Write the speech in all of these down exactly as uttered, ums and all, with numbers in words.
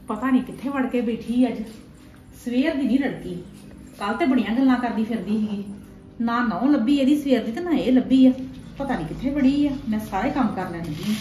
पता नहीं कित्थे वड़ के बैठी अज सवेर दी नहीं लड़की कल ते बड़ियां गल्लां करदी फिरदी सी ना नौ लब्भी एदी सवेर दी ते ना ए लब्भी आ पता नहीं कित्थे बड़ी आ मैं सारे काम कर लैंदी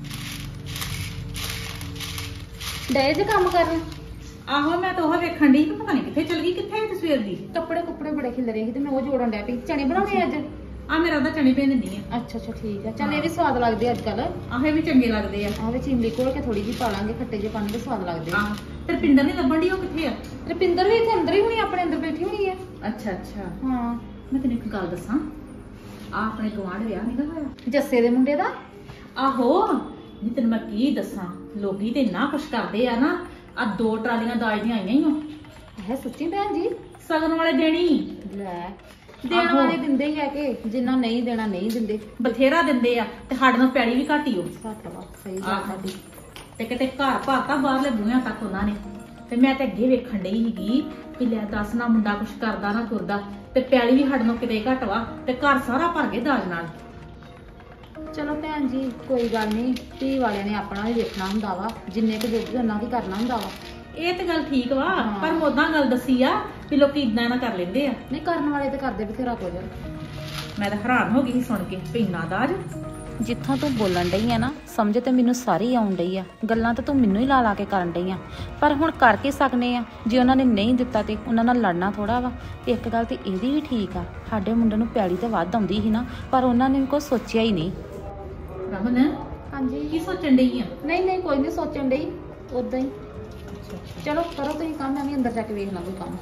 डे जे काम कर आहो मैं तो ओह वेखण दी पता नहीं कित्थे चल गई कित्थे है सवेर दी कपड़े कुपड़े बड़े खिलरे सी ते मैं वो जोड़न डै पई चने बनाने अज आ मेरा ओदा चने भेज दिंदी आ अच्छा अच्छा ठीक है चल ये भी स्वाद लगदे अजकल आहे भी चंगे लगदे आ आ विच इमली घोल के थोड़ी जी पा लांगे खट्टे जे पानी दे स्वाद लगदे आ रपिंदर नहीं लभण दी ओ कित्थे आ रपिंदर भी इत्थे अंदर ही होनी अपने अंदर बैठी होनी है अच्छा अच्छा हां मैं तेन एक गल दसां आ अपने गवांढ विआह नहीं होया जस्से दे मुंडे दा आहो नी तेन मैं की दसां लोकी ते इन्ना कुछ करदे आ ना आ दो ट्रालियां दाज दी आईयां ही हो है सच्ची भैन जी सगन वाले देनी ले देण वाले दिंदे ही है कि जिन्ना नहीं देना नहीं दिंदे बथेरा दिंदे आ ते ਸਾਡੇ ਨਾਲ ਪੈੜੀ ਵੀ ਘਾਟੀ ਹੋ ਘੱਟ ਵਾ ਸਹੀ ਗੱਲ ਸਾਡੀ ਤੇ ਕਿਤੇ ਘਰ ਭਾਤਾ ਬਾਹਰਲੇ ਬੂਹਿਆਂ ਤੱਕ ਉਹਨਾਂ ਨੇ ਤੇ ਮੈਂ ਤੇ ਅੱਗੇ ਵੇਖਣ ਡਈ ਸੀਗੀ ਕਿ ਲੈ ਦੱਸ ਨਾ ਮੁੰਡਾ ਕੁਛ ਕਰਦਾ ਨਾ ਤੁਰਦਾ ਤੇ ਪੈੜੀ ਵੀ ਸਾਡੇ ਨਾਲ ਕਿਤੇ ਘੱਟ ਵਾ ਤੇ ਘਰ ਸਾਰਾ ਭਰ ਗਏ ਦਾਜ ਨਾਲ ਚਲੋ ਭੈਣ ਜੀ ਕੋਈ ਗੱਲ ਨਹੀਂ ਧੀ ਵਾਲਿਆਂ ਨੇ ਆਪਣਾ ਵੀ ਵੇਖਣਾ ਹੁੰਦਾ ਵਾ ਜਿੰਨੇ ਕੁ ਜੋਗੀ ਉਹਨਾਂ ਦੀ ਕਰਨਾ ਹੁੰਦਾ ਵਾ ਇਹ ਤੇ ਗੱਲ ਠੀਕ ਵਾ ਪਰ ਮੋਦਾਂ ਗੱਲ ਦੱਸੀ ਆ ਵੀ ਲੋਕੀ ਇਦਾਂ ਨਾ ਕਰ ਲੈਂਦੇ ਆ ਨਹੀਂ ਕਰਨ ਵਾਲੇ ਤੇ ਕਰਦੇ ਬਥੇਰਾ ਕੁਝ ਮੈਂ ਤਾਂ ਹੈਰਾਨ ਹੋ ਗਈ ਸੁਣ ਕੇ ਪੀਨਾ ਦਾਜ ਜਿੱਥੋਂ ਤੂੰ ਬੋਲਣ ਡਈ ਆ ਨਾ ਸਮਝ ਤੇ ਮੈਨੂੰ ਸਾਰੀ ਆਉਣ ਡਈ ਆ ਗੱਲਾਂ ਤਾਂ ਤੂੰ ਮੈਨੂੰ ਹੀ ਲਾ ਲਾ ਕੇ ਕਰਨ ਡਈ ਆ ਪਰ ਹੁਣ ਕਰ ਕੇ ਸਕਨੇ ਆ ਜੇ ਉਹਨਾਂ ਨੇ ਨਹੀਂ ਦਿੱਤਾ ਤੇ ਉਹਨਾਂ ਨਾਲ ਲੜਨਾ ਥੋੜਾ ਵਾ ਇੱਕ ਗੱਲ ਤੇ ਇਹਦੀ ਵੀ ਠੀਕ ਆ ਸਾਡੇ ਮੁੰਡੇ ਨੂੰ ਪੈੜੀ ਤੇ ਵੱਧ ਆਉਂਦੀ ਸੀ ਨਾ ਪਰ ਉਹਨਾਂ ਨੇ ਕੋਈ ਸੋਚਿਆ ਹੀ ਨਹੀਂ ਰਮਨ ਹਾਂਜੀ ਕੀ ਸੋਚਣ ਡਈ ਆ ਨਹੀਂ ਨਹੀਂ ਕੋਈ ਨਹੀਂ ਸੋਚਣ ਡਈ ਉਦਾਂ ਹੀ ਚਲੋ ਕਰੋ ਤੁਸੀਂ ਕੰਮ ਮੈਂ ਵੀ ਅੰਦਰ ਜਾ ਕੇ ਵੇਖ ਲਾਂ ਕੋਈ ਕੰਮ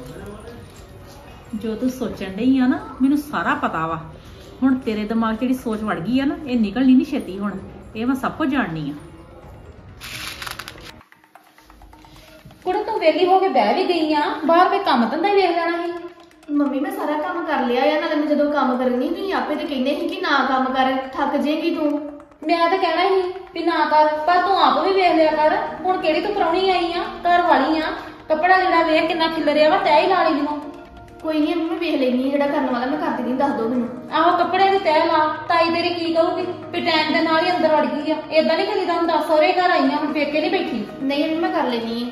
ਜੋ ਤੂੰ ਸੋਚਣ ਡਈ ਆ ਨਾ ਮੈਨੂੰ ਸਾਰਾ ਪਤਾ ਵਾ ਹੁਣ ਤੇਰੇ ਦਿਮਾਗ 'ਚ ਜਿਹੜੀ ਸੋਚ ਵੜ ਗਈ ਆ ਨਾ ਇਹ ਨਿਕਲਣੀ ਨਹੀਂ ਛੇਤੀ ਹੁਣ ਇਹ ਮੈਂ ਸਭ ਕੁਝ ਜਾਣਨੀ ਆ ਕੁੜੇ ਤੂੰ ਵੇਲੀ ਹੋ ਕੇ ਬਹਿ ਵੀ ਗਈ ਆ ਬਾਹਰ ਕੋਈ ਕੰਮ ਧੰਦਾ ਹੀ ਵੇਖ ਲੈਣਾ ਸੀ ਮੰਮੀ ਮੈਂ ਸਾਰਾ ਕੰਮ ਕਰ ਲਿਆ ਆ ਨਾਲੇ ਮੈਂ ਜਦੋਂ ਕੰਮ ਕਰਨੀ ਤੁਸੀਂ ਆਪੇ ਤੇ ਕਹਿੰਦੇ ਸੀ ਕਿ ਨਾ ਕੰਮ ਕਰ ਥੱਕ ਜਾਏਗੀ ਤੂੰ ਮੈਂ ਤਾਂ ਕਹਿਣਾ ਸੀ ਵੀ ਨਾ ਕਰ ਪਰ ਤੂੰ ਆਪ ਵੀ ਵੇਖ ਲਿਆ ਕਰ ਹੁਣ ਕਿਹੜੀ ਤੂੰ ਪ੍ਰਾਹੁਣੀ ਆਈ ਆ ਘਰ ਵਾਲੀ ਆ ਕੱਪੜਾ ਜਿਹੜਾ ਵੇਖ ਕਿੰਨਾ ਖਿਲਰਿਆ ਵਾ ਤੈਅ ਹੀ ਲਾ ਲਈ ਜਦੋਂ ਕੋਈ ਨਹੀਂ ਮੈਂ ਵੇਖ ਲੈਣੀ ਜਿਹੜਾ ਕਰਨ ਵਾਲਾ ਮੈਂ ਕਰ ਦਿੰਦੀ ਦੱਸ ਦੋ ਮੈਨੂੰ ਆਹੋ ਕੱਪੜੇ ਦੀ ਤੈਅ ਲਾ ਤਾਈ ਤੇਰੀ ਕੀ ਕਹੂਗੀ ਵੀ ਟਾਈਮ ਦੇ ਨਾਲ ਹੀ ਅੰਦਰ ਵੜ ਗਈ ਆ ਏਦਾਂ ਨਹੀਂ ਕਰੀਦਾ ਹੁੰਦਾ ਸਹੁਰੇ ਘਰ ਆਈਆਂ ਹੁਣ ਪੇਕੇ ਨਹੀਂ ਬੈਠੀ ਨਹੀਂ ਮੈਂ ਕਰ ਲੈਣੀ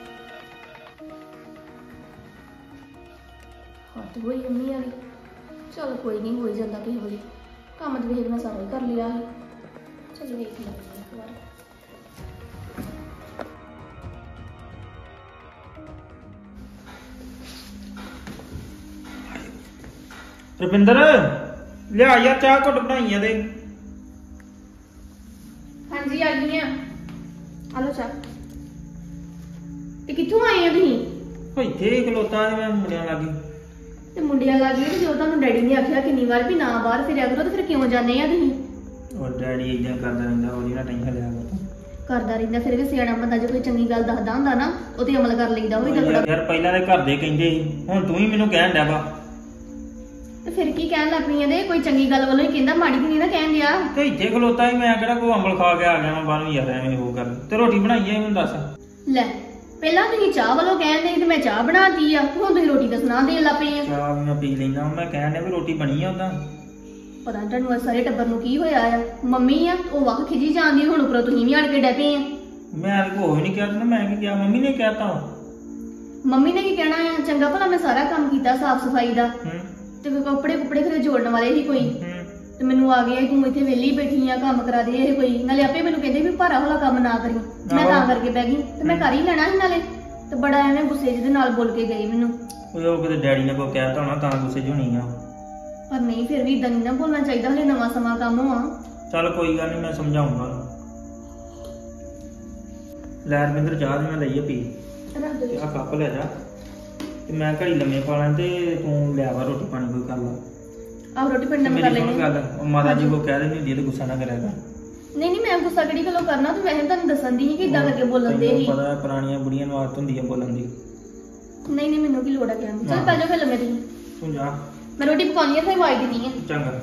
ਹੱਥ ਹੋਈ ਮੰਮੀ ਵਾਲੀ ਚਲ ਕੋਈ ਨਹੀਂ ਹੋਈ ਜਾਂਦਾ ਕਿਸੇ ਵੇਲੇ ਕੰਮ ਤੇ ਵੇਖ ਮੈਂ ਸਾਰਾ ਹੀ ਕਰ ਲਿਆ ਚਲ ਵੇਖ ਲੈਂਦੀ ਇੱਕ ਵਾਰ ਰੁਪਿੰਦਰ ਲਿਆ ਯਾਰ ਚਾਹ ਘੁੱਟ ਬਣਾਈ ਆ ਤੇ ਹਾਂਜੀ ਆ ਗਈ ਆ ਹਲੋ ਚਾਹ ਤੇ ਕਿੱਥੋਂ ਆਏ ਆ ਤੁਸੀਂ ਇੱਥੇ ਖਲੋਤਾ ਤੇ ਮੈਂ ਮੁੰਡਿਆਂ ਲੱਗੀ ਤੇ ਮੁੰਡਿਆਂ ਲੱਗ ਗਏ ਤੇ ਜੋ ਤੁਹਾਨੂੰ ਡੈਡੀ ਨੇ ਆਖਿਆ ਕਿੰਨੀ ਵਾਰ ਵੀ ਨਾ ਬਾਹਰ ਫਿਰਿਆ ਕਰੋ ਤੇ ਫਿਰ ਕਿਉਂ ਜਾਂਦੇ ਆ ਤੁਸੀਂ ਉਹ ਡੈਡੀ ਇਦਾਂ ਕਰਦਾ ਰਹਿੰਦਾ ਉਹ ਜਿਹੜਾ ਟੈਨਸ਼ਨ ਲਿਆ ਕਰਦਾ ਕਰਦਾ ਰਹਿੰਦਾ ਫਿਰ ਵੀ ਸਿਆਣਾ ਬੰਦਾ ਜੇ ਕੋਈ ਚੰਗੀ ਗੱਲ ਦੱਸਦਾ ਹੁੰਦਾ ਨਾ ਉਹ ਤੇ ਅਮਲ ਕਰ ਲਈਦਾ ਹੋਈ ਤਾਂ ਯਾਰ ਪਹਿਲਾਂ ਦੇ ਘਰ ਦੇ ਕਹਿੰਦੇ ਸੀ ਹੁਣ ਤੂੰ ਹੀ ਮੈਨੂੰ ਕਹਿਣ ਡਿਆ ਵਾ ਤੇ ਫਿਰ ਕੀ ਕਹਿਣ ਲੱਗ ਪਈਆਂ ਦੇ ਕੋਈ ਚੰਗੀ ਗੱਲ ਵੱਲੋਂ ਹੀ ਕਹਿੰਦਾ ਮਾੜੀ ਨਹੀਂ ਨਾ ਕਹਿਣ ਦਿਆ ਤੇ ਇੱਥੇ ਖਲੋਤਾ ਸੀ ਮੈਂ ਕਿਹੜਾ ਕੋਈ ਅੰਬਲ ਖਾ ਕੇ ਆ ਗਿਆ ਮੈਂ ਬਾਹਰੋਂ ਯਾਰ ਐਵੇਂ ਉਹ ਕਰ ਤੇ ਰੋਟੀ ਬਣਾਈ ਐ ਮੈਨੂੰ ਦੱਸ ਲੈ ਪਹਿਲਾਂ ਤੁਸੀਂ ਚਾਹ ਵੱਲੋਂ ਕਹਿੰਦੇ ਤੇ ਮੈਂ ਚਾਹ ਬਣਾਤੀ ਆ ਹੁਣ ਤੁਸੀਂ ਰੋਟੀ ਦਾ ਸੁਣਾ ਦੇਣ ਲੱਗ ਪਏ ਆ ਚਾਹ ਵੀ ਮੈਂ ਪੀ ਲੈਂਦਾ ਮੈਂ ਕਹਿਣ ਡਿਆ ਵੀ ਰੋਟੀ ਬਣੀ ਆ ਉਦਾਂ ਪਤਾ ਨੀ ਤੁਹਾਨੂੰ ਸਾਰੇ ਟੱਬਰ ਨੂੰ ਕੀ ਹੋਇਆ ਆ ਮੰਮੀ ਆ ਉਹ ਵਾਹ ਖਿਜੀ ਜਾਂਦੀ ਹੁਣ ਉੱਪਰੋਂ ਤੁਸੀਂ ਵੀ ਆਣ ਕੇ ਡੈ ਪਏ ਆ ਮੈਂ ਕੋਈ ਨਹੀਂ ਕਿਹਾ ਮੈਂ ਕੀ ਕਿਹਾ ਮੰਮੀ ਨੇ ਕਹਿਤਾ ਮੰਮੀ ਨੇ ਕੀ ਕਹਿਣਾ ਆ ਚੰਗਾ ਭਲਾ ਮੈਂ ਸਾਰਾ ਕੰਮ ਕੀਤਾ ਸਾਫ ਸਫਾਈ ਦਾ ਹੂੰ ਤੇ ਕੱਪੜੇ ਕੁਪੜੇ ਖਰੇ ਜੋੜਨ ਵਾਲੇ ਸੀ ਕੋਈ ਹੂੰ ਤੇ ਮੈਨੂੰ ਆ ਗਿਆ ਤੂੰ ਇੱਥੇ ਵਿਹਲੀ ਬੈਠੀ ਆ ਕੰਮ ਕਰਾ ਦੇ ਇਹ ਕੋਈ ਨਾਲੇ ਆਪੇ ਮੈਨੂੰ ਕਹਿੰਦੇ ਵੀ ਭਾਰਾ ਵਾਲਾ ਕੰਮ ਨਾ ਕਰੀ ਮੈਂ ਤਾਂ ਕਰਕੇ ਬਹਿ ਗਈ ਤੇ ਮੈਂ ਕਰ ਹੀ ਲੈਣਾ ਸੀ ਨਾਲੇ ਤੇ ਬੜਾ ਐਵੇਂ ਗੁੱਸੇ ਜਿਹਦੇ ਨਾਲ ਬੋਲ ਕੇ ਗਈ ਮੈਨੂੰ ਉਹ ਕਿਤੇ ਡੈਡੀ ਨੇ ਕੋਈ ਕਹਿਤਾ ਹੋਣਾ ਤਾਂ ਗੁੱਸੇ 'ਚ ਹੋਣੀ ਆ ਪਰ ਨਹੀਂ ਫਿਰ ਵੀ ਇਦਾਂ ਨਹੀਂ ਨਾ ਬੋਲਣਾ ਚਾਹੀਦਾ ਹਲੇ ਨਵਾਂ ਸਮਾਂ ਕੰਮ ਆ ਚੱਲ ਕੋਈ ਗੱਲ ਨਹੀਂ ਮੈਂ ਸਮਝਾਉਂਗਾ ਲੈ ਰਵਿੰਦਰ ਚਾਹ ਦੀ ਮੈਂ ਲਈਏ ਪੀ ਰੱਖ ਦੇ ਆ ਕੱਪ ਲੈ ਜਾ ਤੇ ਮੈਂ ਘੜੀ ਲੰਮੇ ਪਾ ਲਾਂ ਤੇ ਤੂੰ ਲਿਆ ਵਾ ਰੋਟੀ ਪਾਣੀ ਕੋਈ ਕਰ ਲਾ ਆਹ ਰੋਟੀ ਪਾਣੀ ਮੈਂ ਕਰ ਲੈਣੀ ਗੱਲ ਉਹ ਮਾਤਾ ਜੀ ਕੋ ਕਹਿ ਦਿੰਦੀ ਹੁੰਦੀ ਤੇ ਗੁੱਸਾ ਨਾ ਕਰਿਆ ਕਰ ਨਹੀਂ ਨਹੀਂ ਮੈਂ ਗੁੱਸਾ ਕਿਹੜੀ ਗੱਲੋਂ ਕਰਨਾ ਤੂੰ ਵੈਸੇ ਤੁਹਾਨੂੰ ਦੱਸਣ ਦੀ ਸੀ ਕਿ ਇਦਾਂ ਕਰਕੇ ਬੋਲਣ ਦੇ ਸੀ ਪਤਾ ਪੁਰਾਣੀਆਂ ਬੁੜੀਆਂ ਨੂੰ ਆਦਤ ਹੁੰਦੀ ਆ ਬੋਲਣ ਦੀ ਨਹੀਂ ਨਹੀਂ ਮੈਨੂੰ ਕੀ ਲੋੜ ਆ ਕਹਿਣ ਦੀ ਚੱਲ ਪੈ ਜਾਓ ਫਿਰ ਲੰਮੇ ਤੁਸੀਂ ਤੂੰ ਜਾ ਮੈਂ ਰੋਟੀ ਪਕਾਉਣੀ ਆ ਫਿਰ ਆਵਾਜ਼ ਦਿੰਦੀ ਆ ਚੰਗਾ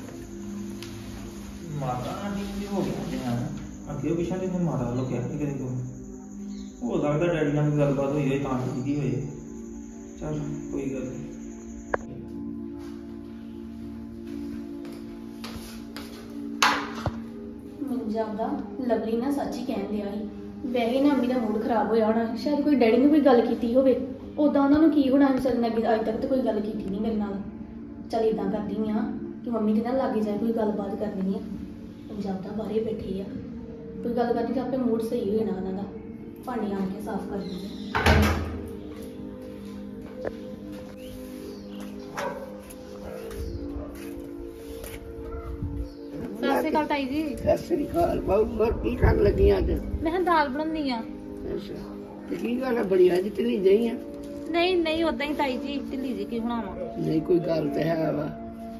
ਮਾਤਾ ਜੀ ਕੀ ਹੋ ਗਿਆ ਜੀ ਅੱਗੇ ਪਿਛਾ ਦੇ ਮਾਤਾ ਲੋ ਕਿਹਾ ਕਿ ਕਦੇ ਉਹ ਲੱਗਦਾ ਡੈਡੀ ਨਾਲ ਗੱਲਬਾਤ ਹੋਈ ਹੋਈ ਤਾਂ ਕੀਤੀ ਹੋਏ ਚੱਲ ਕੋਈ ਗੱਲ ਨਹੀਂ ਮੈਨੂੰ ਜਾਪਦਾ ਲਵਲੀ ਨਾ ਸੱਚ ਹੀ ਕਹਿਣ ਦਿਆ ਸੀ ਵੈਸੇ ਨਾ ਅੰਮੀ ਦਾ ਮੂਡ ਖਰਾਬ ਹੋਇਆ ਹੋਣਾ, ਸ਼ਾਇਦ ਕੋਈ ਡੈਡੀ ਨੇ ਕੋਈ ਗੱਲ ਕੀਤੀ ਹੋਵੇ। ਉਦਾਂ ਉਹਨਾਂ ਨੂੰ ਕੀ ਹੋਣਾ ਵਿਚਾਰੇ ਨੇ, ਅੱਗੇ ਅੱਜ ਤੱਕ ਤੇ ਕੋਈ ਗੱਲ ਕੀਤੀ ਨਹੀਂ ਮੇਰੇ ਨਾਲ। ਚੱਲ ਇਦਾਂ ਕਰਦੀ ਆ ਕਿ ਮੰਮੀ ਦੇ ਨਾਲ ਲਾਗੇ ਜਾਏ ਕੋਈ ਗੱਲਬਾਤ ਕਰਨੀ ਆ। ਪੰਜਾਬ ਦਾ ਬਾਹਰੇ ਬੈਠੇ ਆ, ਕੋਈ ਗੱਲ ਕਰਨੀ ਤਾਂ ਆਪੇ ਮੂਡ ਸਹੀ ਹੋ ਜਾਣਾ ਉਹਨਾਂ ਦਾ। ਭਾਂਡੇ ਆਣ ਕੇ ਸਾਫ਼ ਕਰ ਦਿੰਦੇ। ਸਤਿ ਸ਼੍ਰੀ ਅਕਾਲ ਤਾਈ ਜੀ। ਸਤਿ ਸ੍ਰੀ ਅਕਾਲ ਬਾਬੂ। ਹੋਰ ਕੀ ਕਰਨ ਲੱਗੀ ਅੱਜ? ਮੈਂ ਕਿਹਾ ਦਾਲ ਬਣਾਉਣੀ ਆ। ਅੱਛਾ, ਤੇ ਕੀ ਗੱਲ ਆ, ਬੜੀ ਅੱਜ ਢਿੱਲੀ ਜਿਹੀ ਆ? ਨਹੀਂ ਨਹੀਂ ਉਦਾਂ ਹੀ ਤਾਈ ਜੀ, ਢਿੱਲੀ ਜੀ ਕੀ ਬਣਾਵਾਂ। ਨਹੀਂ ਕੋਈ ਗੱਲ ਤੇ ਹੈ ਵਾ।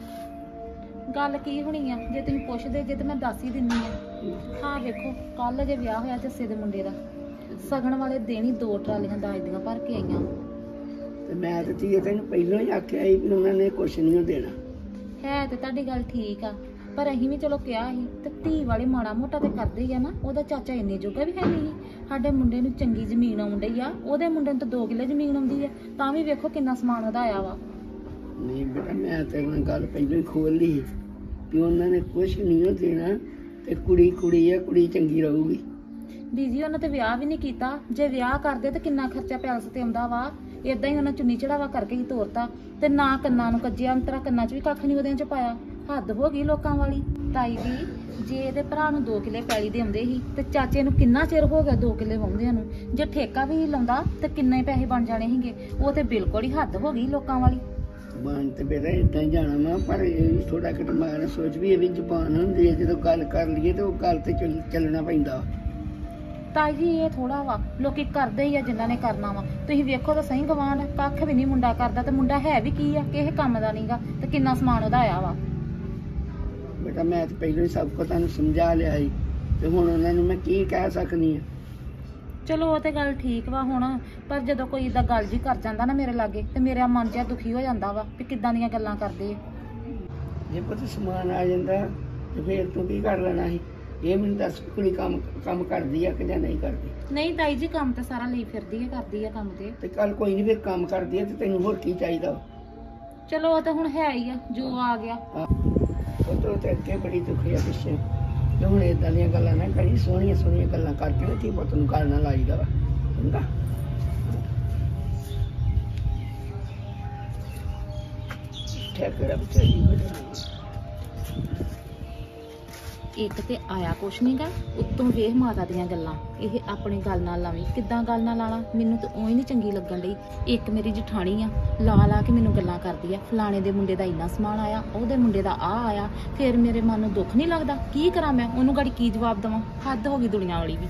ਗੱਲ ਕੀ ਹੋਣੀ ਆ, ਜੇ ਤੁਸੀਂ ਪੁੱਛਦੇ ਜੇ ਤੇ ਮੈਂ ਦੱਸ ਹੀ ਦਿੰਨੀ ਆ। ਹਾਂ ਵੇਖੋ, ਕੱਲ ਜੇ ਵਿਆਹ ਹੋਇਆ ਜੱਸੇ ਦੇ ਮੁੰਡੇ ਦਾ, ਸਗਣ ਵਾਲੇ ਦਿਨ ਹੀ ਦੋ ਟਰਾਲੀਆਂ ਦਾਜ ਦੀਆਂ ਭਰ ਕੇ ਆਈਆਂ। ਤੇ ਮੈਂ ਤੇ ਧੀਏ ਤੈਨੂੰ ਪਹਿਲਾਂ ਹੀ ਆਖਿਆ ਸੀ ਵੀ ਉਹਨਾਂ ਨੇ ਕੁਛ ਨਹੀਂ ਦੇਣਾ। ਹੈ ਤੇ ਤੁਹਾਡੀ ਗੱਲ ਠੀਕ ਆ, ਪਰ ਅਸੀਂ ਵੀ ਚਲੋ ਕਿਹਾ ਸੀ ਤੇ ਧੀ ਵਾਲੇ ਮਾੜਾ ਮੋਟਾ ਤੇ ਕਰਦੇ ਹੀ ਆ ਨਾ। ਉਹਦਾ ਚਾਚਾ ਇੰਨੇ ਜੋਗਾ ਵੀ ਹੈ ਨਹੀਂ। ਸਾਡੇ ਮੁੰਡੇ ਨੂੰ ਚੰਗੀ ਜ਼ਮੀਨ ਆਉਣ ਡਈ ਆ, ਉਹਦੇ ਮੁੰਡੇ ਨੂੰ ਤਾਂ ਦੋ ਕਿੱਲੇ ਜ਼ਮੀਨ ਆਉਂਦੀ ਆ, ਤਾਂ ਵੀ ਵੇਖੋ ਕਿੰਨਾ ਸਮਾਨ ਵਧਾਇਆ ਵਾ। ਨਹੀਂ ਬੇਟਾ, ਮੈਂ ਤੇਰੇ ਨਾਲ ਗੱਲ ਪਹਿਲਾਂ ਹੀ ਖੋਲ ਲਈ ਕਿ ਉਹਨਾਂ ਨੇ ਕੁਛ ਨਹੀਂ ਦੇਣਾ, ਤੇ ਕੁੜੀ ਕੁੜੀ ਆ, ਕੁੜੀ ਚੰਗੀ ਰਹੂਗੀ। ਬੀਜੀ ਉਹਨਾਂ ਤੇ ਵਿਆਹ ਵੀ ਨਹੀਂ ਕੀਤਾ। ਜੇ ਵਿਆਹ ਕਰਦੇ ਤੇ ਕਿੰਨਾ ਖਰਚਾ ਪੈਲਸ ਤੇ ਆਉਂਦਾ ਵਾ। ਏਦਾਂ ਹੀ ਉਹਨਾਂ ਚੁੰਨੀ ਚੜਾਵਾ ਕਰਕੇ ਹੀ ਤੋਰਤਾ, ਤੇ ਨਾ ਕੰਨਾਂ ਨੂੰ ਕੱਜਿਆ, ਅੰਤਰਾ ਕੰਨਾਂ 'ਚ ਵੀ ਕੱਖ ਨਹੀਂ ਉਹਦੇ 'ਚ ਪਾਇਆ। ਹੱਦ ਹੋ ਗਈ ਲੋਕਾਂ ਵਾਲੀ। ਤਾਈ ਜੀ, ਜੇ ਇਹਦੇ ਭਰਾ ਨੂੰ ਦੋ ਕਿੱਲੇ ਪੈਲੀ ਦੇ ਆਉਂਦੇ ਸੀ ਤੇ ਚਾਚੇ ਨੂੰ ਕਿੰਨਾ ਚਿਰ ਹੋ ਗਿਆ ਦੋ ਕਿੱਲੇ ਵਾਉਂਦਿਆਂ ਨੂੰ। ਜੇ ਠੇਕਾ ਵੀ ਲਾਉਂਦਾ ਤੇ ਕਿੰਨੇ ਪੈਸੇ ਬਣ ਜਾਣੇ ਸੀਗੇ। ਉਹ ਤੇ ਬਿਲਕੁਲ ਹੀ ਹੱਦ ਹੋ ਗਈ ਲੋਕਾਂ ਵਾਲੀ। ਬਣ ਤੇ ਬੇਟਾ ਏਦਾਂ ਹੀ ਜਾਣਾ ਵਾ, ਪਰ ਇਹ ਵੀ ਥੋੜਾ ਕਿਤੇ ਮਾਰ ਸੋਚ ਵੀ ਇਹ ਵੀ ਜ਼ਬਾਨ ਹੁੰਦੀ ਹੈ, ਜਦੋਂ ਗੱਲ ਕਰ ਲਈਏ ਤੇ ਉਹ ਗੱਲ ਤੇ ਚੱਲ ਚੱਲਣਾ ਪੈਂਦਾ। ਤਾਈ ਜੀ ਇਹ ਥੋੜਾ ਵਾ, ਲੋਕੀ ਕਰਦੇ ਹੀ ਆ ਜਿਨ੍ਹਾਂ ਨੇ ਕਰਨਾ ਵਾ। ਤੁਸੀਂ ਵੇਖੋ ਤਾਂ ਸਹੀ, ਗਵਾਂਢ ਕੱਖ ਵੀ ਨਹੀਂ ਮੁੰਡਾ ਕਰਦਾ, ਤੇ ਮੁੰਡਾ ਹੈ ਵੀ ਕੀ ਆ, ਕਿਸੇ ਕੰਮ ਦਾ ਨਹੀਂਗਾ, ਤੇ ਕਿੰਨਾ ਸਮਾਨ ਉਹਦਾ ਆਇਆ ਵਾ। ਬੇਟਾ ਮੈਂ ਤਾਂ ਪਹਿਲਾਂ ਹੀ ਸਭ ਕੁਝ ਤੁਹਾਨੂੰ ਸਮਝਾ ਲਿਆ ਸੀ, ਤੇ ਹੁਣ ਉਹਨਾਂ ਨੂੰ ਮੈਂ ਕੀ ਕਹਿ ਸਕਦੀ ਹਾਂ। ਚਲੋ ਉਹ ਤੇ ਗੱਲ ਠੀਕ ਵਾ ਹੁਣ, ਪਰ ਜਦੋਂ ਕੋਈ ਏਦਾਂ ਗੱਲ ਜੀ ਕਰ ਜਾਂਦਾ ਨਾ ਮੇਰੇ ਲਾਗੇ, ਤੇ ਮੇਰਾ ਮਨ ਜਿਹਾ ਦੁਖੀ ਹੋ ਜਾਂਦਾ ਵਾ ਵੀ ਕਿੱਦਾਂ ਦੀਆਂ ਗੱਲਾਂ ਕਰਦੇ ਆ। ਜੇ ਪੁੱਤ ਸਮਾਨ ਆ ਜਾਂਦਾ ਤੇ ਫੇਰ ਤੂੰ ਕੀ ਕਰ ਲੈਣਾ ਸੀ? ਇਹ ਮੈਨੂੰ ਦੱਸ, ਕੁੜੀ ਕੰਮ ਕੰਮ ਕਰਦੀ ਆ ਕਿ ਜਾਂ ਨਹੀਂ ਕਰਦੀ? ਨਹੀਂ ਤਾਈ ਜੀ, ਕੰਮ ਤਾਂ ਸਾਰਾ ਲਈ ਫਿਰਦੀ ਹੈ, ਕਰਦੀ ਆ ਕੰਮ ਤੇ। ਤੇ ਕੱਲ ਕੋਈ ਨਹੀਂ, ਫੇਰ ਕੰਮ ਕਰਦੀ ਆ ਤੇ ਤੈਨੂੰ ਹੋਰ ਕੀ ਚਾਹੀਦਾ? ਚਲੋ ਉਹ ਤਾਂ ਹੁਣ ਹੈ ਹੀ ਆ, ਜੋ ਆ ਗਿਆ। ਉਹ ਤੋਂ ਤੇ ਅੱਗੇ ਬੜੀ ਦੁਖੀ ਆ ਪਿੱਛੇ। ਤੇ ਹੁਣ ਏਦਾਂ ਦੀਆਂ ਗੱਲਾਂ ਨਾ ਕਰੀ, ਸੋਹਣੀਆਂ ਸੋਹਣੀਆਂ ਗੱਲਾਂ ਕਰਕੇ ਨਾ ਕੀ ਪੁੱਤ ਨੂੰ ਗੱਲ ਨਾ ਲਾਈਦਾ ਵਾ, ਚੰਗਾ? ਠੇਕੜਾ ਵਿਚਾਰੀ ਬੜੀ। ਇੱਕ ਤੇ ਆਇਆ ਕੁਛ ਨਹੀਂਗਾ, ਉੱਤੋਂ ਵੇਖ ਮਾਤਾ ਦੀਆਂ ਗੱਲਾਂ। ਇਹ ਆਪਣੀ ਗੱਲ ਨਾਲ ਲਾਵੀਂ, ਕਿੱਦਾਂ ਗੱਲ ਨਾਲ ਲਾਣਾ, ਮੈਨੂੰ ਤਾਂ ਉਹੀ ਨਹੀਂ ਚੰਗੀ ਲੱਗਣ ਡਈ। ਇੱਕ ਮੇਰੀ ਜਠਾਣੀ ਆ, ਲਾ ਲਾ ਕੇ ਮੈਨੂੰ ਗੱਲਾਂ ਕਰਦੀ ਆ, ਫਲਾਣੇ ਦੇ ਮੁੰਡੇ ਦਾ ਇੰਨਾ ਸਮਾਨ ਆਇਆ, ਉਹਦੇ ਮੁੰਡੇ ਦਾ ਆਹ ਆਇਆ। ਫਿਰ ਮੇਰੇ ਮਨ ਨੂੰ ਦੁੱਖ ਨਹੀਂ ਲੱਗਦਾ? ਕੀ ਕਰਾਂ ਮੈਂ ਉਹਨੂੰ, ਗਾੜੀ ਕੀ ਜਵਾਬ ਦੇਵਾਂ? ਹੱਦ ਹੋ ਗਈ ਦੁਨੀਆ ਵਾਲੀ ਵੀ।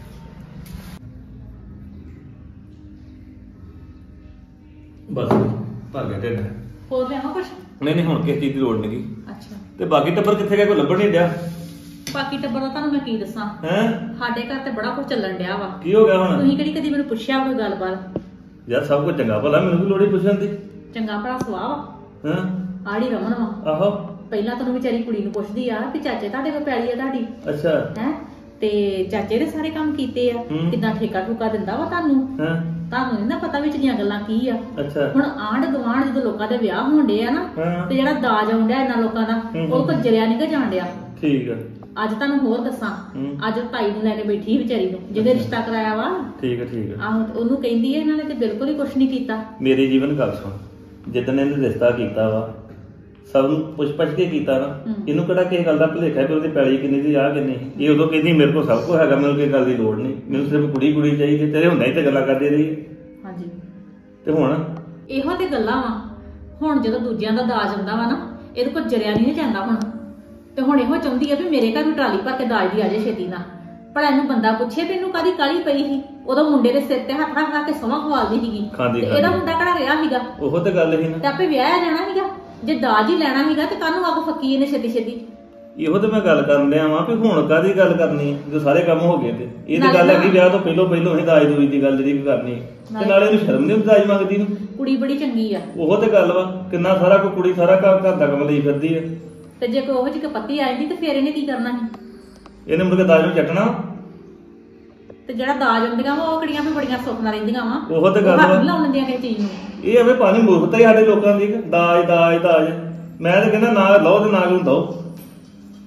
ਬਸ ਭਰ ਗਿਆ ਢਿੱਡ। ਹੋਰ ਲਿਆਵਾਂ ਕੁਛ? ਨਹੀਂ ਨਹੀਂ, ਹੁਣ ਕਿਸੇ ਚੀਜ਼ ਦੀ ਲੋੜ ਨਹੀਂ ਗੀ। ਅੱਛਾ, ਤੇ ਬਾਕੀ ਟੱਬਰ ਕਿੱਥੇ ਗਿਆ, ਕੋਈ ਲੱਭਣ ਨਹੀਂ ਡਿਆ? ਬਾਕੀ ਟੱਬਰ ਦਾ ਤੁਹਾਨੂੰ ਮੈਂ ਕੀ ਦੱਸਾਂ। ਹੈਂ? ਸਾਡੇ ਘਰ ਤੇ ਬੜਾ ਕੁਝ ਚੱਲਣ ਡਿਆ ਵਾ। ਕੀ ਹੋ ਗਿਆ ਹੁਣ? ਤੁਸੀਂ ਕਿਹੜੀ ਕਦੀ ਮੈਨੂੰ ਪੁੱਛਿਆ ਕੋਈ ਗੱਲਬਾਤ? ਯਾਰ ਸਭ ਕੁਝ ਚੰਗਾ ਭਲਾ, ਮੈਨੂੰ ਵੀ ਲੋੜ ਹੀ ਪੁੱਛਣ ਦੀ। ਚੰਗਾ ਭਲਾ ਸਵਾਹ ਵਾ। ਹਾਂ ਆੜੀ ਰਮਨ ਵਾ। ਆਹੋ। ਪਹਿਲਾਂ ਤੈਨੂੰ ਵਿਚਾਰੀ ਕੁੜੀ ਨੂੰ ਪੁੱਛਦੀ ਆ ਕਿ ਚਾਚੇ ਤੁਹਾਡੇ ਕੋਲ ਪੈਲੀ ਆ ਤੁਹਾਡੀ? ਅੱਛਾ। ਹੈ ਤੇ ਚਾਚੇ ਦੇ ਸਾਰੇ ਕੰਮ ਕੀਤੇ ਆ, ਹੂੰ। ਕਿੱਦਾਂ ਠੇਕਾ ਠੁਕਾ ਦਿੰਦਾ ਵਾ ਤੁਹਾਨੂੰ? ਹਾਂ। ਤੁਹਾਨੂੰ ਨਹੀਂ ਨਾ ਪਤਾ ਵਿੱਚ ਦੀਆਂ ਗੱਲਾਂ ਕੀ ਆ। ਅੱਛਾ। ਹੁਣ ਆਂਢ ਗੁਆਂਢ ਜਦੋਂ ਲੋਕਾਂ ਦੇ ਵਿਆਹ ਹੋਣ ਡਏ ਆ ਨਾ, ਹਾਂ। ਤੇ ਜਿਹੜਾ ਦਾਜ ਆਉਂਦਾ ਇਹਨਾਂ ਲੋਕਾਂ ਦਾ, ਹੂੰ। ਉਹ ਕੋ ਜਰਿਆ ਨਹੀਂ ਗਾ ਜਾਣ ਡਿਆ। ਠੀਕ ਆ। ਅੱਜ ਤੁਹਾਨੂੰ ਹੋਰ ਦੱਸਾਂ, ਹੂੰ। ਅੱਜ ਤਾਈ ਨੂੰ ਲੈ ਕੇ ਬੈਠੀ ਸੀ ਵਿਚਾਰੀ ਨੂੰ, ਜਿਹਦੇ ਰਿਸ਼ਤਾ ਕਰਾਇਆ ਵਾ। ਠੀਕ ਆ ਠੀਕ ਆ। ਆਹੋ, ਤੇ ਉਹਨੂੰ ਕਹਿੰਦੀ ਹੈ ਇਹਨਾਂ ਨੇ ਤੇ ਬਿਲਕੁਲ ਹੀ ਕੁਛ ਨਹੀਂ ਕੀਤਾ। ਮੇਰੀ ਜੀਵਨ ਗੱਲ ਸੁਣ, ਜਿੱਦਣ ਇਹਨੇ ਰਿਸ਼ਤਾ ਕੀਤਾ ਵਾ, ਸਭ ਨੂੰ ਪੁੱਛ ਪਛ ਕੇ ਕੀਤਾ ਨਾ। ਹੂੰ। ਇਹਨੂੰ ਕਿਹੜਾ ਕਿਸੇ ਗੱਲ ਦਾ ਭੁਲੇਖਾ ਵੀ ਉਹਦੀ ਪੈਲੀ ਕਿੰਨੀ ਦੀ ਆ ਕਿੰਨੀ? ਇਹ ਉਦੋਂ ਕਹਿੰਦੀ ਮੇਰੇ ਕੋਲ ਸਭ ਕੁਝ ਹੈਗਾ, ਮੈਨੂੰ ਕਿਸੇ ਗੱਲ ਦੀ ਲੋੜ ਨਹੀਂ, ਮੈਨੂੰ ਸਿਰਫ ਕੁੜੀ ਕੁੜੀ ਚਾਹੀਦੀ। ਤੇਰੇ ਹੁੰਦਾ ਹੀ ਤੇ ਗੱਲਾਂ ਕਰਦੇ ਰਹੀ। ਹਾਂਜੀ, ਤੇ ਹੁਣ ਇਹੋ ਤੇ ਗੱਲਾਂ ਵਾ। ਹੁਣ ਜਦੋਂ ਦੂਜਿਆਂ ਦਾ ਦਾਜ ਆਉਂਦਾ ਵਾ ਨਾ, ਇਹਦੇ ਕੋਲ ਜਰਿਆ ਨਹੀਂ ਜਾਂਦਾ ਹੁਣ। ਤੇ ਹੁਣ ਇਹੋ ਚਾਹੁੰਦੀ ਆ ਵੀ ਮੇਰੇ ਘਰ ਵੀ ਟਰਾਲੀ ਭਰ ਕੇ ਦਾਜ ਦੀ ਆ ਜਾਏ ਛੇਤੀ ਨਾਲ। ਭਲਾ ਇਹਨੂੰ ਬੰਦਾ ਪੁੱਛੇ ਵੀ ਇਹਨੂੰ ਕਾਹਦੀ ਕਾਹਲੀ ਪਈ ਸੀ? ਉਦੋਂ ਮੁੰਡੇ ਦੇ ਸਿਰ ਤੇ ਹੱਥ ਰੱਖ ਰੱਖ ਕੇ ਸਮਾਂ ਖਵਾਲਦੀ ਸੀਗੀ। ਖਾਂਦੀ ਤੇ ਇਹਦਾ ਮੁੰਡਾ ਕਿਹੜਾ ਰਿਹਾ ਸੀਗਾ? ਉਹ ਤੇ ਗੱਲ ਸੀ ਤੇ ਨਾ। ਆਪੇ ਵਿਆਹਿਆ ਜਾਣਾ ਸੀਗਾ। ਜੇ ਦਾਜ ਹੀ ਲੈਣਾ ਸੀਗਾ ਤੇ ਕਾਹਨੂੰ ਅੱਗ ਫੱਕੀ ਇਹਨੇ ਛੇਤੀ ਛੇਤੀ? ਇਹੋ ਤੇ ਮੈਂ ਗੱਲ ਕਰਨ ਡਿਆ ਵਾਂ ਵੀ ਹੁਣ ਕਾਹਦੀ ਗੱਲ ਕਰਨੀ ਜਦੋਂ ਸਾਰੇ ਕੰਮ ਹੋ ਗਏ। ਤੇ ਇਹ ਤੇ ਨਾਲੇ ਗੱਲ ਨਾ- ਹੈਗੀ ਵਿਆਹ ਤੋਂ ਪਹਿਲੋਂ ਪਹਿਲੋਂ ਹੀ ਦਾਜ ਦੂਜ ਦੀ ਗੱਲ ਜਿਹੜੀ ਵੀ ਕਰਨੀ। ਤੇ ਨਾਲੇ- ਨਾਲੇ ਇਹਨੂੰ ਸ਼ਰਮ ਨਹੀਂ ਆਉਂਦੀ ਦਾਜ ਮੰਗਦੀ ਨੂੰ। ਕੁੜੀ ਬੜੀ ਚੰਗੀ ਆ। ਉਹ ਤੇ ਗੱਲ ਵਾ, ਕਿੰਨਾ ਸਾਰਾ ਕੋਈ ਕੁੜੀ ਸਾਰਾ ਘਰ ਘਰ ਦਾ ਕੰਮ ਲਈ ਫਿਰਦੀ ਆ। ਤੇ ਜੇ ਕੋਈ ਉਹ ਜਿਹੀ ਪੱਤੀ ਆ ਜਾਂਦੀ ਤੇ ਫੇਰ ਇਹਨੇ ਕੀ ਕਰਨਾ ਸੀ? ਇਹਨੇ ਮੁੜ ਕੇ ਦਾਜ ਨੂੰ ਚੱਟਣਾ। ਤੇ ਜਿਹੜਾ ਦਾਜ ਆਉਂਦੀਆਂ ਵਾ ਉਹ ਕਿਹੜੀਆਂ ਵੀ ਬੜੀਆਂ ਸੁੱਖ ਨਾਲ ਰਹਿੰਦੀਆਂ ਵਾ। ਉਹ ਤੇ ਗੱਲ ਹੱਥ ਵਾ। ਨੀ ਲਾਉਣ ਦਿੰਦੀਆਂ ਕਿਸੇ ਚੀਜ਼ ਨੂੰ। ਇਹ ਐਵੇਂ ਪਾਣੀ ਮੂਰਖਤਾ ਹੀ ਸਾਡੇ ਲੋਕਾਂ ਦੀ। ਦਾਜ ਦਾਜ ਦਾਜ, ਮੈਂ ਤਾਂ ਕਹਿੰਦਾ ਨਾ ਲਓ ਤੇ ਨਾ ਕਿਉਂ ਦਓ।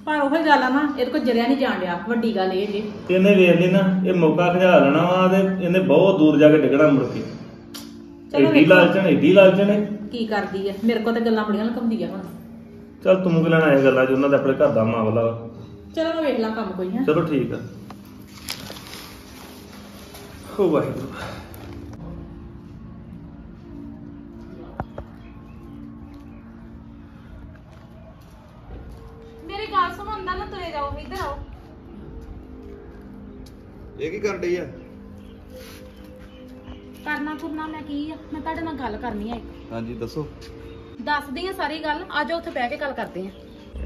ਪਰ ਉਹੀ ਗੱਲ ਆ ਨਾ, ਇਹਦੇ ਕੋਲ ਜਰਿਆ ਨਹੀਂ ਜਾਣ ਡਿਆ। ਵੱਡੀ ਗੱਲ ਇਹ ਜੇ ਤੇ ਇਹਨੇ ਵੇਖ ਲਈ ਨਾ, ਇਹ ਮੌਕਾ ਖਿਆ ਲੈਣਾ ਵਾ ਤੇ ਇਹਨੇ ਬਹੁਤ ਦੂਰ ਜਾ ਕੇ ਡਿੱਗਣਾ ਮੁੜ ਕੇ। ਚਲੋ ਏਡੀ ਵੇਖੋ ਲਾਲਚਣ ਏਡੀ ਲਾਲਚਣ ਹੈ। ਕੀ ਕਰਦੀ ਆ। ਮੇਰੇ ਕੋਲ ਤਾਂ ਗੱਲਾਂ ਬੜੀਆਂ ਲੁਕਾਉਂਦੀ ਆ ਹੁਣ। ਚੱਲ ਤੂੰ ਕਿ ਲੈਣਾ ਇਹ ਗੱਲਾਂ 'ਚ, ਉਹਨਾਂ ਦਾ ਆਪਣੇ ਘਰ ਦਾ ਮਾਮਲਾ ਵਾ। ਚਲੋ ਮੈਂ ਵੇਖ ਲਾਂ ਕੰਮ ਕੋਈ ਹੈ। ਚਲੋ ਠੀਕ ਆ। ਹੋ ਵਾਹਿਗੁਰੂ। ਮੇਰੀ ਗੱਲ ਸੁਣੋ, ਅੰਦਰ ਨਾ ਤੁਰੇ ਜਾਓ, ਇੱਧਰ ਆਓ। ਇਹ ਕੀ ਕਰਨ ਡਈ ਆ? ਕਰਨਾ ਕੁਰਨਾ ਮੈਂ ਕੀ ਆ, ਮੈਂ ਤੁਹਾਡੇ ਨਾਲ ਗੱਲ ਕਰਨੀ ਆ ਇੱਕ। ਹਾਂਜੀ ਦੱਸੋ। ਦੱਸਦੀ ਆ ਸਾਰੀ ਗੱਲ, ਆ ਜਾਓ ਉੱਥੇ ਬਹਿ ਕੇ ਗੱਲ ਕਰਦੇ ਆ।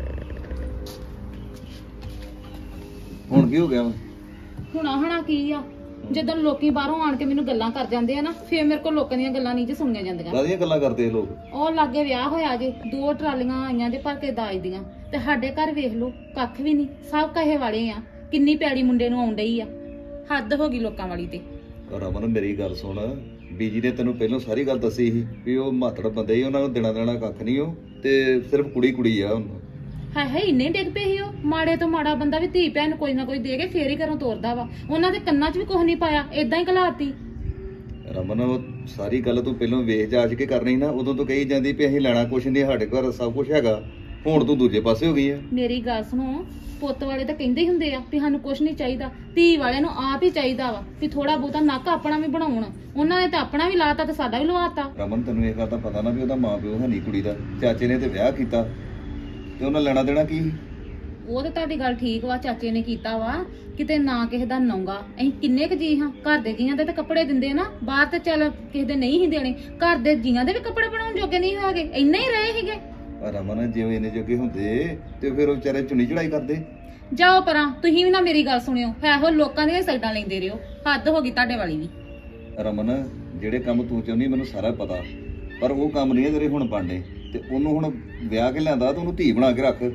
ਹੁਣ ਕੀ ਹੋ ਗਿਆ ਵਾ? ਹੁਣਾ ਹੁਣਾ ਕੀ ਆ, ਜਦੋਂ ਲੋਕੀ ਬਾਹਰੋਂ ਆਣ ਕੇ ਮੈਨੂੰ ਗੱਲਾਂ ਕਰ ਜਾਂਦੇ ਆ ਨਾ, ਫੇਰ ਮੇਰੇ ਕੋਲ ਲੋਕਾਂ ਦੀਆਂ ਗੱਲਾਂ ਨਹੀਂ ਜੇ ਸੁਣੀਆਂ ਜਾਂਦੀਆਂ। ਕਾਹਦੀਆਂ ਗੱਲਾਂ ਕਰਦੇ ਇਹ ਲੋਕ? ਉਹ ਲਾਗੇ ਵਿਆਹ ਹੋਇਆ ਜੇ, ਦੋ ਟਰਾਲੀਆਂ ਆਈਆਂ ਜੇ ਭਰ ਕੇ ਦਾਜ ਦੀਆਂ, ਤੇ ਸਾਡੇ ਘਰ ਵੇਖ ਲਓ ਕੱਖ ਵੀ ਨਹੀਂ, ਸਭ ਕਹੇ ਵਾਲੇ ਆ। ਕਿੰਨੀ ਪੈੜੀ ਮੁੰਡੇ ਨੂੰ ਆਉਣ ਡਈ ਆ, ਹੱਦ ਹੋ ਗਈ ਲੋਕਾਂ ਵਾਲੀ ਤੇ। ਰਮਨ ਮੇਰੀ ਗੱਲ ਸੁਣ, ਬੀਜੀ ਨੇ ਤੈਨੂੰ ਪਹਿਲਾਂ ਸਾਰੀ ਗੱਲ ਦੱਸੀ ਸੀ ਵੀ ਉਹ ਮਾਤੜ ਬੰਦੇ ਹੀ, ਉਹਨਾਂ ਨੂੰ ਦੇਣਾ ਦੇਣਾ ਕੱਖ ਨਹੀਂ, ਉਹ ਤੇ ਸਿਰਫ ਕੁੜੀ ਕੁੜੀ ਆ ਉਹਨੂੰ। ਹਾਏ ਹਾਏ ਇੰਨੇ ਡਿੱਗ ਪਏ ਸੀ ਉਹ। ਮਾੜੇ ਤੋਂ ਮਾੜਾ ਬੰਦਾ ਵੀ ਧੀ ਭੈਣ ਨੂੰ ਕੋਈ ਨਾ ਕੋਈ ਦੇ ਕੇ ਫੇਰ ਹੀ ਘਰੋਂ ਤੋਰਦਾ ਵਾ। ਉਹਨਾਂ ਦੇ ਕੰਨਾਂ 'ਚ ਵੀ ਕੁਝ ਨਹੀਂ ਪਾਇਆ, ਏਦਾਂ ਹੀ ਘਲਾਤੀ। ਰਮਨ ਉਹ ਸਾਰੀ ਗੱਲ ਤੂੰ ਪਹਿਲਾਂ ਵੇਖ ਜਾਚ ਕੇ ਕਰਨੀ ਨਾ, ਉਦੋਂ ਤੂੰ ਕਹੀ ਜਾਂਦੀ ਵੀ ਅਸੀਂ ਲੈਣਾ ਕੁਛ ਨਹੀਂ, ਸਾਡੇ ਘਰ ਸਭ ਕੁਝ ਹੈਗਾ। ਹੁਣ ਤੂੰ ਦੂਜੇ ਪਾਸੇ ਹੋ ਗਈ ਆ। ਮੇਰੀ ਗੱਲ ਸੁਣੋ, ਪੁੱਤ ਵਾਲੇ ਤਾਂ ਕਹਿੰਦੇ ਹੀ ਹੁੰਦੇ ਆ ਵੀ ਸਾਨੂੰ ਕੁਝ ਨਹੀਂ ਚਾਹੀਦਾ, ਧੀ ਵਾਲਿਆਂ ਨੂੰ ਆਪ ਹੀ ਚਾਹੀਦਾ ਵਾ ਵੀ ਥੋੜਾ ਬਹੁਤਾ ਨੱਕ ਆਪਣਾ ਵੀ ਬਣਾਉਣ। ਉਹਨਾਂ ਨੇ ਤਾਂ ਆਪਣਾ ਵੀ ਲਾਤਾ ਤੇ ਸਾਡਾ ਵੀ ਲਵਾਤਾ। ਰਮਨ ਤੈਨੂੰ ਇਹ ਗੱਲ ਤਾਂ ਪਤਾ ਨਾ ਵੀ ਉਹਦਾ ਮਾਂ ਪਿਓ ਹੈ ਨਹੀਂ ਕੁੜੀ ਦਾ, ਚਾਚੇ ਨੇ ਤੇ ਵਿਆਹ ਕੀਤਾ ਤੇ ਉਹਨਾਂ ਲੈਣਾ ਦੇਣਾ ਕੀ? ਉਹ ਤੇ ਤੁਹਾਡੀ ਗੱਲ ਠੀਕ ਵਾ, ਚਾਚੇ ਨੇ ਕੀਤਾ ਵਾ, ਕਿਤੇ ਨਾ ਕਿਸੇ ਦਾ ਨੌਂਗਾ। ਅਸੀਂ ਕਿੰਨੇ ਕੁ ਜੀ ਹਾਂ, ਘਰ ਦੇ ਜੀਆਂ ਦੇ ਤੇ ਕੱਪੜੇ ਦਿੰਦੇ ਨਾ, ਬਾਹਰ ਤੇ ਚੱਲ ਕਿਸੇ ਦੇ ਨਹੀਂ ਹੀ ਦੇਣੇ, ਘਰ ਦੇ ਜੀਆਂ ਦੇ ਵੀ ਕੱਪੜੇ ਬਣਾਉਣ ਜੋਗੇ ਨਹੀਂ ਹੋਗੇ, ਇੰਨੇ ਹੀ ਰਹੇ ਸੀਗੇ। ਰਮਨ ਜਿਵੇਂ ਇਹਨੇ ਜੋਗੇ ਹੁੰਦੇ ਤੇ ਫਿਰ ਉਹ ਵਿਚਾਰੇ ਚੁੰਨੀ ਚੜਾਈ ਕਰਦੇ। ਜਾਓ ਪਰਾਂ, ਤੁਸੀਂ ਵੀ ਨਾ ਮੇਰੀ ਗੱਲ ਸੁਣਿਓ, ਇਹੋ ਲੋਕਾਂ ਦੀਆਂ ਸਾਈਡਾਂ ਲੈਂਦੇ ਰਹੋ, ਹੱਦ ਹੋ ਗਈ ਤੁਹਾਡੇ ਵਾਲੀ ਵੀ। ਰਮਨ ਜਿਹੜੇ ਕੰਮ ਤੂੰ ਚਾਹੁੰਦੀ ਮੈਨੂੰ ਸਾਰਾ ਪਤਾ, ਪਰ ਉਹ ਕੰਮ ਨਹੀਂ ਜਿਹੜੇ ਹੁਣ ਬਣਨੇ। ਤੇ ਉਹਨੂੰ ਹੁਣ ਵਿਆਹ ਕੇ ਲਿਆਂਦਾ ਤੇ ਉਹਨੂੰ ਧੀ ਬਣਾ ਕੇ ਰੱਖ।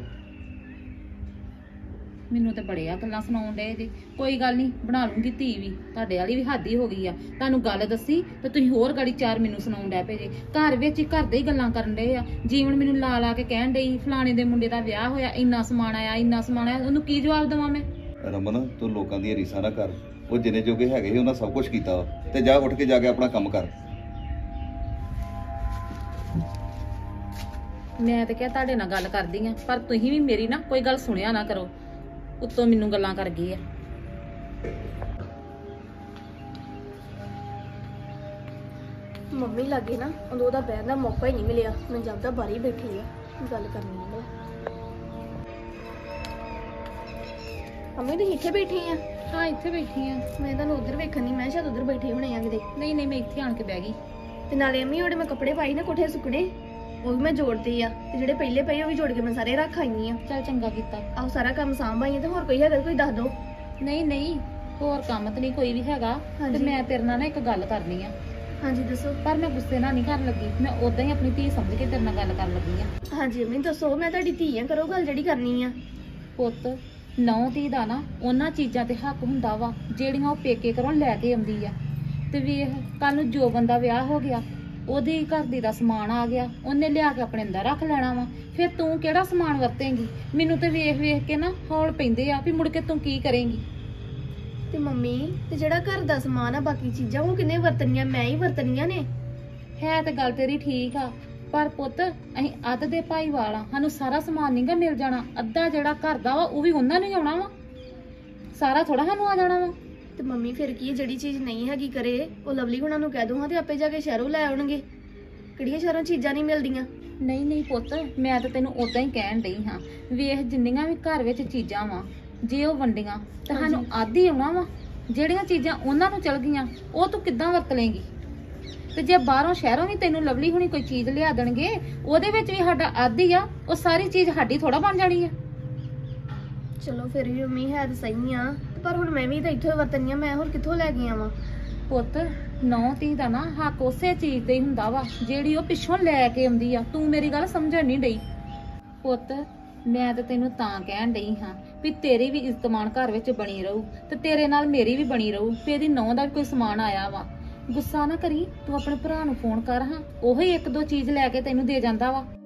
ਮੈਨੂੰ ਤੇ ਬੜੇ ਆ ਗੱਲਾਂ ਸੁਣਾਉਣ ਡਏ ਜੀ। ਕੋਈ ਗੱਲ ਨਹੀਂ, ਬਣਾ ਲੂੰਗੀ ਧੀ ਵੀ। ਤੁਹਾਡੇ ਵਾਲੀ ਵੀ ਹੱਦ ਹੀ ਹੋ ਗਈ ਆ। ਤੁਹਾਨੂੰ ਗੱਲ ਦੱਸੀ ਤੇ ਤੁਸੀਂ ਹੋਰ ਗਾੜੀ ਚਾਰ ਮੈਨੂੰ ਸੁਣਾਉਣ ਡੈ ਪਏ ਜੇ। ਘਰ ਵਿੱਚ ਹੀ ਘਰ ਦੇ ਹੀ ਗੱਲਾਂ ਕਰਨ ਡਏ ਆ। ਜੀਵਨ ਮੈਨੂੰ ਲਾ ਲਾ ਕੇ ਕਹਿਣ ਡਈ ਫਲਾਣੇ ਦੇ ਮੁੰਡੇ ਦਾ ਵਿਆਹ ਹੋਇਆ, ਇੰਨਾ ਸਮਾਨ ਆਇਆ, ਇੰਨਾ ਸਮਾਨ ਆਇਆ। ਉਹਨੂੰ ਕੀ ਜਵਾਬ ਦੇਵਾਂ ਮੈਂ? ਰਮਨ ਤੂੰ ਲੋਕਾਂ ਦੀਆਂ ਰੀਸਾਂ ਨਾ ਕਰ। ਉਹ ਜਿੰਨੇ ਜੋਗੇ ਹੈਗੇ ਸੀ ਉਹਨਾਂ ਸਭ ਕੁਝ ਕੀਤਾ ਵਾ, ਤੇ ਜਾ ਉੱਠ ਕੇ ਜਾ ਕੇ ਆਪਣਾ ਕੰਮ ਕਰ। ਮੈਂ ਤੇ ਕਿਹਾ ਤੁਹਾਡੇ ਨਾਲ ਗੱਲ ਕਰਦੀ ਆ, ਪਰ ਤੁਸੀਂ ਵੀ ਮੇਰੀ ਨਾ ਕੋਈ ਗੱਲ ਸੁਣਿਆ ਨਾ ਕਰੋ, ਉੱਤੋਂ ਮੈਨੂੰ ਗੱਲਾਂ ਕਰ ਗਈ ਆ। ਮੰਮੀ ਲੱਗੇ ਨਾ ਉਦੋਂ ਉਹਦਾ ਬਹਿਣ ਦਾ ਮੌਕਾ ਹੀ ਨਹੀਂ ਮਿਲਿਆ। ਮੈਂ ਜਦ ਦਾ ਬਾਹਰ ਹੀ ਬੈਠੀ ਆ, ਗੱਲ ਕਰਨੀ ਆ। ਮੰਮੀ ਤੁਸੀਂ ਇੱਥੇ ਬੈਠੀ ਆ? ਹਾਂ ਇੱਥੇ ਬੈਠੀ ਆ। ਮੈਂ ਤੁਹਾਨੂੰ ਉਧਰ ਵੇਖਣ ਨਹੀਂ, ਮੈਂ ਸ਼ਾਇਦ ਉਧਰ ਬੈਠੇ ਹੋਣੇ ਆ ਕਿਤੇ। ਨਹੀਂ ਨਹੀਂ, ਮੈਂ ਇੱਥੇ ਆਣ ਕੇ ਬਹਿ ਗਈ। ਤੇ ਨਾਲੇ ਅੰਮੀ ਉਹਦੇ ਮੈਂ ਕੱਪੜੇ ਪਾਈ ਨਾ ਕੋਠੇ ਸੁੱਕਣੇ, ਉਹ ਵੀ ਮੈਂ ਜੋੜਦੇ ਆ, ਤੇ ਜਿਹੜੇ ਪਹਿਲੇ ਪਏ ਉਹ ਵੀ ਜੋੜ ਕੇ ਮੈਂ ਸਾਰੇ ਰੱਖ ਆਈ ਆ। ਚੱਲ ਚੰਗਾ ਕੀਤਾ। ਆਹ ਸਾਰਾ ਕੰਮ ਸਾਂਭਾਈ ਆ। ਤੇ ਹੋਰ ਕੋਈ ਹੈਗਾ ਕੋਈ ਦੱਸ ਦੋ। ਨਹੀਂ ਨਹੀਂ, ਹੋਰ ਕੰਮ ਤੇ ਨਹੀਂ ਕੋਈ ਵੀ ਹੈਗਾ। ਤੇ ਹਾਂਜੀ। ਮੈਂ ਤੇਰੇ ਨਾਲ ਨਾ ਇੱਕ ਗੱਲ ਕਰਨੀ ਆ, ਹਾਂਜੀ ਦੱਸੋ। ਪਰ ਮੈਂ ਗੁੱਸੇ ਨਾਲ ਨਹੀਂ ਕਰਨ ਲੱਗੀ, ਮੈਂ ਉਦਾਂ ਹੀ ਆਪਣੀ ਧੀ ਸਮਝ ਕੇ ਤੇਰੇ ਨਾਲ ਗੱਲ ਕਰਨ ਲੱਗੀ ਆ। ਹਾਂਜੀ ਅੰਮੀ ਦੱਸੋ, ਮੈਂ ਤੁਹਾਡੀ ਧੀ ਆ, ਕਰੋ ਗੱਲ ਜਿਹੜੀ ਕਰਨੀ ਆ। ਪੁੱਤ, ਨੌ ਧੀ ਦਾ ਨਾ ਉਹਨਾਂ ਚੀਜ਼ਾਂ ਤੇ ਹੱਕ ਹੁੰਦਾ ਵਾ ਜਿਹੜੀਆਂ ਉਹ ਪੇਕੇ ਘਰੋਂ ਲੈ ਕੇ ਆਉਂਦੀ ਆ। ਤੇ ਵੇਖ ਕੱਲ ਨੂੰ ਜੋ ਬੰਦਾ ਵਿਆਹ ਹੋ ਗਿਆ, ਉਹਦੇ ਘਰ ਦੀ ਦਾ ਸਮਾਨ ਆ ਗਿਆ, ਉਹਨੇ ਲਿਆ ਕੇ ਆਪਣੇ ਅੰਦਰ ਰੱਖ ਲੈਣਾ ਵਾ। ਫਿਰ ਤੂੰ ਕਿਹੜਾ ਸਮਾਨ ਵਰਤੇਂਗੀ? ਮੈਨੂੰ ਤੇ ਵੇਖ ਵੇਖ ਕੇ ਨਾ ਹੌਲ ਪੈਂਦੇ ਆ ਵੀ ਮੁੜ ਕੇ ਤੂੰ ਕੀ ਕਰੇਂਗੀ। ਤੇ ਮੰਮੀ ਤੇ ਜਿਹੜਾ ਘਰ ਦਾ ਸਮਾਨ ਆ, ਬਾਕੀ ਚੀਜ਼ਾਂ ਉਹ ਕਿੰਨੇ ਵਰਤਣੀਆਂ? ਮੈਂ ਹੀ ਵਰਤਣੀਆਂ ਨੇ। ਹੈ ਤੇ ਗੱਲ ਤੇਰੀ ਠੀਕ ਆ, ਪਰ ਪੁੱਤ ਅਸੀਂ ਅੱਧ ਦੇ ਭਾਈਵਾਲ ਆ, ਸਾਨੂੰ ਸਾਰਾ ਸਮਾਨ ਨੀ ਗਾ ਮਿਲ ਜਾਣਾ। ਅੱਧਾ ਜਿਹੜਾ ਘਰ ਦਾ ਵਾ ਉਹ ਵੀ ਉਹਨਾਂ ਨੂੰ ਹੀ ਆਉਣਾ ਵਾ, ਸਾਰਾ ਥੋੜਾ ਸਾਨੂੰ ਆ ਜਾਣਾ ਵਾ। ਤੇ ਮੰਮੀ ਫਿਰ ਕੀ, ਜਿਹੜੀ ਚੀਜ਼ ਨਹੀਂ ਹੈਗੀ ਕਰੇ ਉਹ ਲਵਲੀ ਹੁਣਾਂ ਨੂੰ ਕਹਿ ਦੋ ਹਾਂ, ਤੇ ਆਪੇ ਜਾ ਕੇ ਸ਼ਹਿਰੋਂ ਲੈ ਆਉਣਗੇ। ਕਿਹੜੀਆਂ ਸ਼ਹਿਰੋਂ ਚੀਜ਼ਾਂ ਨਹੀਂ ਮਿਲਦੀਆਂ? ਨਹੀਂ ਨਹੀਂ ਪੁੱਤ, ਮੈਂ ਤਾਂ ਤੈਨੂੰ ਉਦਾਂ ਹੀ ਕਹਿਣ ਡਈ ਹਾਂ। ਵੇਖ ਜਿੰਨੀਆਂ ਵੀ ਘਰ ਵਿੱਚ ਚੀਜ਼ਾਂ ਵਾ, ਜੇ ਉਹ ਵੰਡੀਆਂ ਤਾਂ ਸਾਨੂੰ ਅੱਧ ਹੀ ਆਉਣਾ ਵਾ। ਜਿਹੜੀਆਂ ਚੀਜ਼ਾਂ ਉਹਨਾਂ ਨੂੰ ਚਲ ਗਈਆਂ ਉਹ ਤੂੰ ਕਿੱਦਾਂ ਵਰਤ ਲੇਂਗੀ? ਤੇ ਜੇ ਬਾਹਰੋਂ ਸ਼ਹਿਰੋਂ ਵੀ ਤੈਨੂੰ ਲਵਲੀ ਹੁਣੀ ਕੋਈ ਚੀਜ਼ ਲਿਆ ਦੇਣਗੇ, ਉਹਦੇ ਵਿੱਚ ਵੀ ਸਾਡਾ ਅੱਧ ਹੀ ਆ। ਉਹ ਸਾਰੀ ਚੀਜ਼ ਸਾਡੀ ਥੋੜਾ ਬਣ ਜਾਣੀ ਆ। ਚਲੋ ਫਿਰ ਵੀ ਮੰਮੀ ਹੈ ਤਾਂ ਸਹੀ ਆ, ਪਰ ਹੁਣ ਮੈਂ ਵੀ ਤਾਂ ਇੱਥੋਂ ਵਰਤਣੀ ਆ, ਮੈਂ ਹੋਰ ਕਿੱਥੋਂ ਲੈ ਕੇ ਆਵਾਂ? ਪੁੱਤ, ਨੌ ਧੀ ਦਾ ਨਾ ਹੱਕ ਉਸੇ ਚੀਜ਼ ਤੇ ਹੀ ਹੁੰਦਾ ਵਾ ਜਿਹੜੀ ਉਹ ਪਿੱਛੋਂ ਲੈ ਕੇ ਆਉਂਦੀ ਆ। ਤੂੰ ਮੇਰੀ ਗੱਲ ਸਮਝਣ ਨਹੀਂ ਡਈ। ਪੁੱਤ, ਮੈਂ ਤਾਂ ਤੈਨੂੰ ਤਾਂ ਕਹਿਣ ਡਈ ਹਾਂ ਵੀ ਤੇਰੀ ਵੀ ਇਜ਼ਤਮਾਨ ਘਰ ਵਿੱਚ ਬਣੀ ਰਹੂ, ਤੇ ਤੇਰੇ ਨਾਲ ਮੇਰੀ ਵੀ ਬਣੀ ਰਹੂ। ਵੀ ਇਹਦੀ ਨੌ ਦਾ ਵੀ ਕੋਈ ਸਮਾਨ ਆਇਆ ਵਾ, ਗੁੱਸਾ ਨਾ ਕਰੀ। ਤੂੰ ਆਪਣੇ ਭਰਾ ਨੂੰ ਫੋਨ ਕਰ ਹਾਂ, ਉਹੀ ਇੱਕ ਦੋ ਚੀਜ਼ ਲੈ ਕੇ ਤੈਨੂੰ ਦੇ ਜਾਂਦਾ ਵਾ।